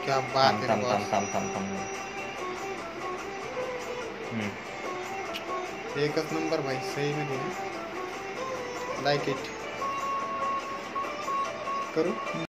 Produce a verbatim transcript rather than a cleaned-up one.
क्या बात थांब है थांब थांब बॉस। थांब थांब थांब हम्म, एकच नंबर भाई, सही में दिया, लाइक इट करो।